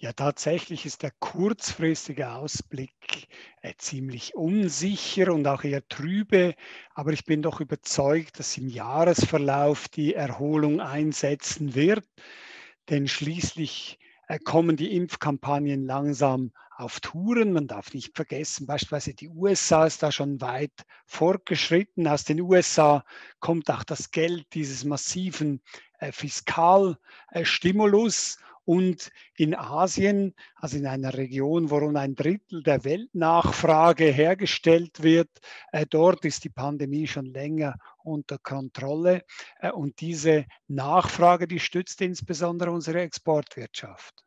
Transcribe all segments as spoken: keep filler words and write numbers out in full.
Ja, tatsächlich ist der kurzfristige Ausblick, äh, ziemlich unsicher und auch eher trübe, aber ich bin doch überzeugt, dass im Jahresverlauf die Erholung einsetzen wird, denn schließlich, äh, kommen die Impfkampagnen langsam auf Touren. Man darf nicht vergessen, beispielsweise die U S A ist da schon weit fortgeschritten. Aus den U S A kommt auch das Geld dieses massiven, äh, Fiskal äh, Stimulus und in Asien, also in einer Region, wo rund ein Drittel der Weltnachfrage hergestellt wird, äh, dort ist die Pandemie schon länger unter Kontrolle. Äh, und diese Nachfrage, die stützt insbesondere unsere Exportwirtschaft.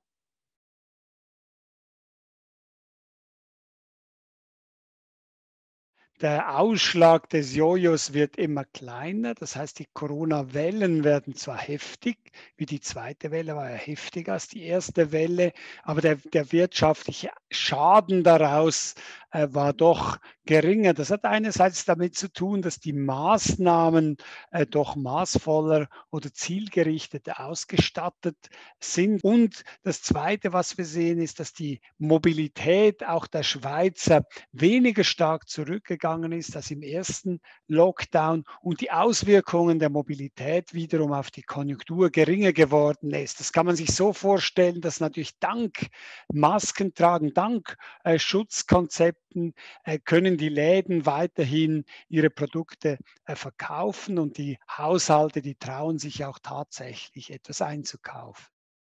Der Ausschlag des Jojos wird immer kleiner. Das heißt, die Corona-Wellen werden zwar heftig, wie die zweite Welle war ja heftiger als die erste Welle, aber der der wirtschaftliche Schaden daraus, äh, war doch geringer. Das hat einerseits damit zu tun, dass die Maßnahmen, äh, doch maßvoller oder zielgerichteter ausgestattet sind. Und das Zweite, was wir sehen, ist, dass die Mobilität auch der Schweizer weniger stark zurückgegangen ist als im ersten Lockdown und die Auswirkungen der Mobilität wiederum auf die Konjunktur geringer geworden ist. Das kann man sich so vorstellen, dass natürlich dank Maskentragen, dank äh, Schutzkonzepten äh, können die Läden weiterhin ihre Produkte äh, verkaufen und die Haushalte, die trauen sich auch tatsächlich etwas einzukaufen.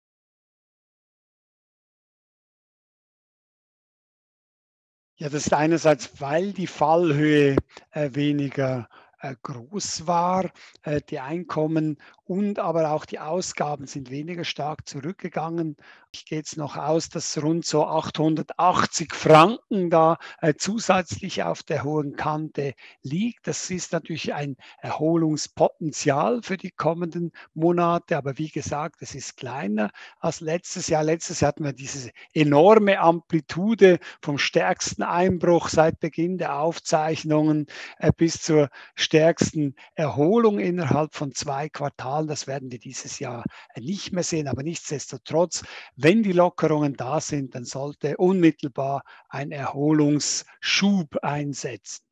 Ja, das ist einerseits, weil die Fallhöhe, äh, weniger, äh, groß war, äh, die Einkommen und aber auch die Ausgaben sind weniger stark zurückgegangen. Ich gehe jetzt noch aus, dass rund so achthundertachtzig Franken da, äh, zusätzlich auf der hohen Kante liegt. Das ist natürlich ein Erholungspotenzial für die kommenden Monate, aber wie gesagt, es ist kleiner als letztes Jahr. Letztes Jahr hatten wir diese enorme Amplitude vom stärksten Einbruch seit Beginn der Aufzeichnungen, äh, bis zur stärksten Erholung innerhalb von zwei Quartalen. Das werden wir dieses Jahr, äh, nicht mehr sehen, aber nichtsdestotrotz, wenn die Lockerungen da sind, dann sollte unmittelbar ein Erholungsschub einsetzen.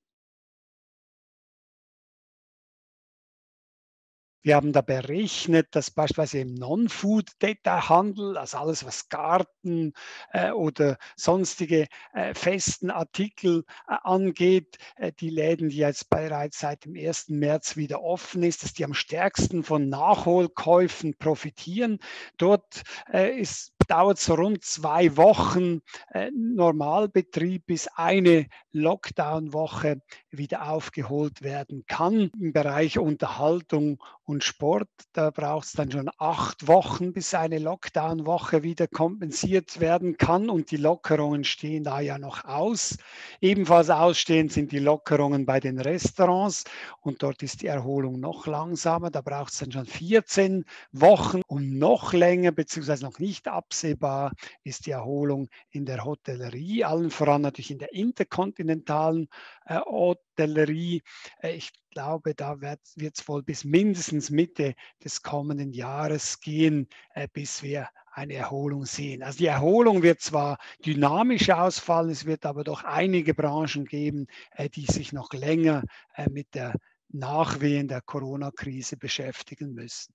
Wir haben da berechnet, dass beispielsweise im Non-Food-Detailhandel, also alles, was Garten, äh, oder sonstige, äh, festen Artikel, äh, angeht, äh, die Läden, die jetzt bereits seit dem ersten März wieder offen ist, dass die am stärksten von Nachholkäufen profitieren. Dort, äh, ist dauert so rund zwei Wochen, äh, Normalbetrieb, bis eine Lockdown-Woche wieder aufgeholt werden kann. Im Bereich Unterhaltung und Sport, da braucht es dann schon acht Wochen, bis eine Lockdown-Woche wieder kompensiert werden kann und die Lockerungen stehen da ja noch aus. Ebenfalls ausstehend sind die Lockerungen bei den Restaurants und dort ist die Erholung noch langsamer. Da braucht es dann schon vierzehn Wochen und noch länger beziehungsweise noch nicht absehbar ist die Erholung in der Hotellerie, allen voran natürlich in der interkontinentalen, äh, Hotellerie. Äh, ich glaube, da wird es wohl bis mindestens Mitte des kommenden Jahres gehen, äh, bis wir eine Erholung sehen. Also die Erholung wird zwar dynamisch ausfallen, es wird aber doch einige Branchen geben, äh, die sich noch länger, äh, mit der Nachwehen der Corona-Krise beschäftigen müssen.